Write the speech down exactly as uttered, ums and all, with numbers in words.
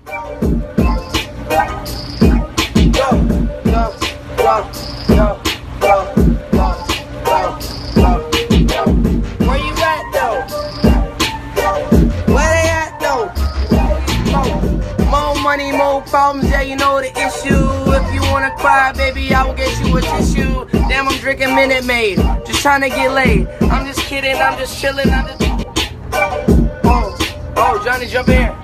Where you at though? Where they at though? More money, more problems, yeah, you know the issue. If you wanna cry, baby, I will get you a tissue. Damn, I'm drinking Minute Maid, just trying to get laid. I'm just kidding, I'm just chilling, I'm just... Oh, oh, Johnny, jump in.